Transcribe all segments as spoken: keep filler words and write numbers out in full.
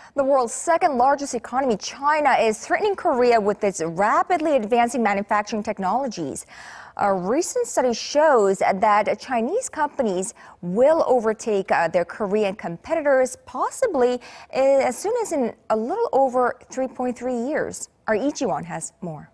The world's second largest economy, China, is threatening Korea with its rapidly advancing manufacturing technologies. A recent study shows that Chinese companies will overtake uh, their Korean competitors, possibly as soon as in a little over three point three years. Our Lee Ji-won has more.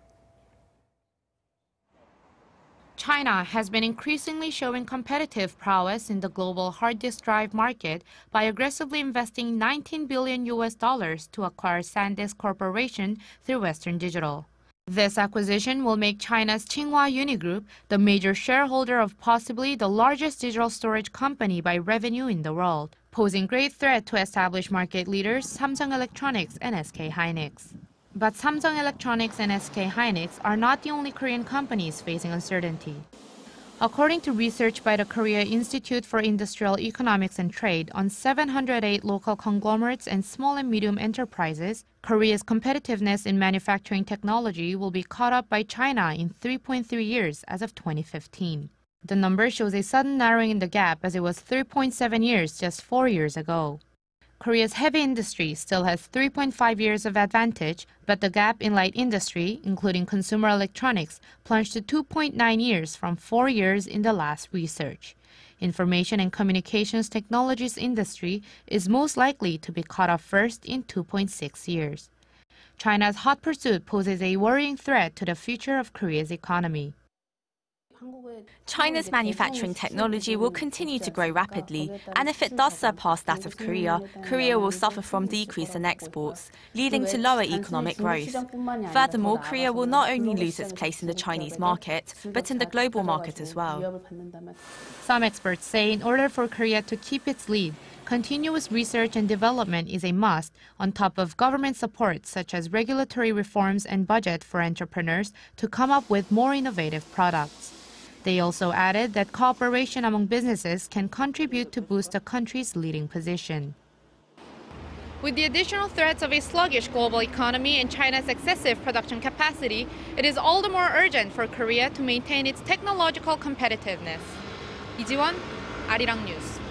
China has been increasingly showing competitive prowess in the global hard disk drive market by aggressively investing nineteen billion U S dollars to acquire SanDisk Corporation through Western Digital. This acquisition will make China's Tshinghua Unigroup the major shareholder of possibly the largest digital storage company by revenue in the world, posing great threat to established market leaders Samsung Electronics and S K Hynix. But Samsung Electronics and S K Hynix are not the only Korean companies facing uncertainty. According to research by the Korea Institute for Industrial Economics and Trade on seven hundred eight local conglomerates and small and medium enterprises, Korea's competitiveness in manufacturing technology will be caught up by China in three point three years as of twenty fifteen. The number shows a sudden narrowing in the gap as it was three point seven years just four years ago. Korea's heavy industry still has three point five years of advantage, but the gap in light industry, including consumer electronics, plunged to two point nine years from four years in the last research. Information and communications technologies industry is most likely to be caught up first in two point six years. China's hot pursuit poses a worrying threat to the future of Korea's economy. China's manufacturing technology will continue to grow rapidly, and if it does surpass that of Korea, Korea will suffer from decrease in exports, leading to lower economic growth. Furthermore, Korea will not only lose its place in the Chinese market, but in the global market as well. Some experts say in order for Korea to keep its lead, continuous research and development is a must, on top of government support such as regulatory reforms and budget for entrepreneurs to come up with more innovative products. They also added that cooperation among businesses can contribute to boost the country's leading position. With the additional threats of a sluggish global economy and China's excessive production capacity, it is all the more urgent for Korea to maintain its technological competitiveness. Lee Ji-won, Arirang News.